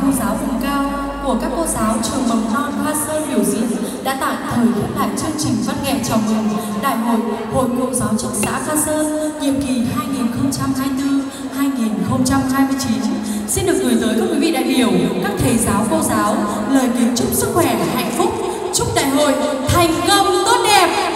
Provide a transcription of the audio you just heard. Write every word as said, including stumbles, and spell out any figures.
cô giáo vùng cao của các cô giáo trường mầm non Hoa Sơn biểu diễn đã tạm thời khép lại chương trình văn nghệ chào mừng Đại hội Hội Cựu giáo chức xã Hoa Sơn nhiệm kỳ hai nghìn không trăm hai mươi tư đến hai nghìn không trăm hai mươi chín. Xin được gửi tới các quý vị đại biểu, các thầy giáo, cô giáo lời kính chúc sức khỏe, hạnh phúc, chúc đại hội thành công tốt đẹp.